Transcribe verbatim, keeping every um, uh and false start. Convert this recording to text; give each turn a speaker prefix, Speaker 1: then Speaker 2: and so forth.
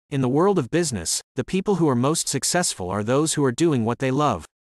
Speaker 1: In the world of business, the people who are most successful are those who are doing what they love.